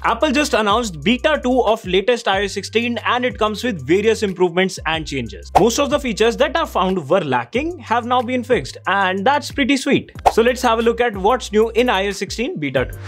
Apple just announced Beta 2 of latest iOS 16 and it comes with various improvements and changes. Most of the features that I found were lacking have now been fixed, and that's pretty sweet. So let's have a look at what's new in iOS 16 Beta 2.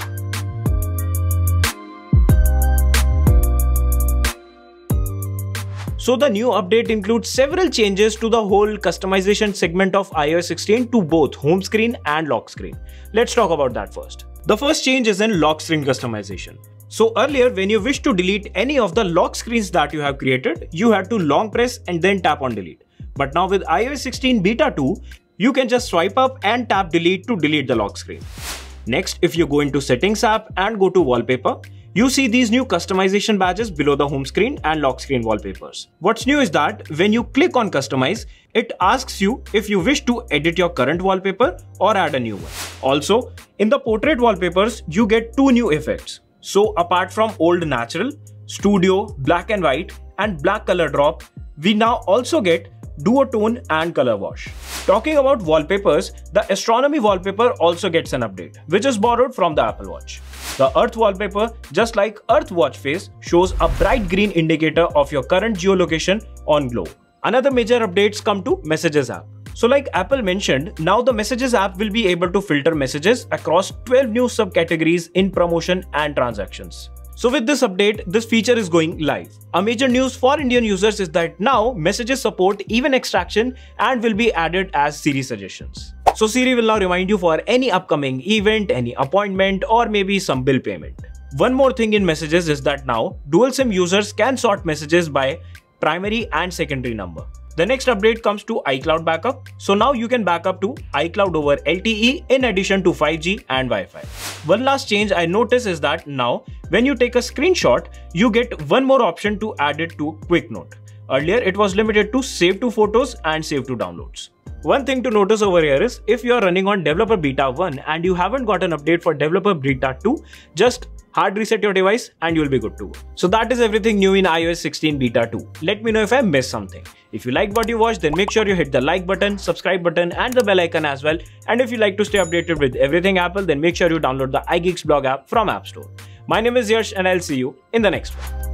So the new update includes several changes to the whole customization segment of iOS 16 to both home screen and lock screen. Let's talk about that first. The first change is in lock screen customization. So earlier, when you wish to delete any of the lock screens that you have created, you had to long press and then tap on delete. But now with iOS 16 Beta 2, you can just swipe up and tap delete to delete the lock screen. Next, if you go into Settings app and go to Wallpaper, you see these new customization badges below the home screen and lock screen wallpapers. What's new is that when you click on Customize, it asks you if you wish to edit your current wallpaper or add a new one. Also, in the portrait wallpapers, you get two new effects. So apart from old natural, studio, black and white, and black color drop, we now also get duotone and color wash. Talking about wallpapers, the Astronomy wallpaper also gets an update, which is borrowed from the Apple Watch. The Earth wallpaper, just like Earth watch face, shows a bright green indicator of your current geolocation on globe. Another major updates come to Messages app. So like Apple mentioned, now the Messages app will be able to filter messages across 12 new subcategories in promotion and transactions. So with this update, this feature is going live. A major news for Indian users is that now Messages support event extraction and will be added as Siri suggestions. So Siri will now remind you for any upcoming event, any appointment, or maybe some bill payment. One more thing in Messages is that now dual SIM users can sort messages by primary and secondary number. The next update comes to iCloud backup. So now you can back up to iCloud over LTE in addition to 5G and Wi-Fi. One last change I noticed is that now when you take a screenshot, you get one more option to add it to Quick Note. Earlier it was limited to save to photos and save to downloads. One thing to notice over here is if you are running on Developer Beta 1 and you haven't got an update for Developer Beta 2, just hard reset your device and you'll be good to go. So that is everything new in iOS 16 Beta 2. Let me know if I missed something. If you liked what you watched, then make sure you hit the like button, subscribe button and the bell icon as well. And if you like to stay updated with everything Apple, then make sure you download the iGeeksBlog app from App Store. My name is Yash and I'll see you in the next one.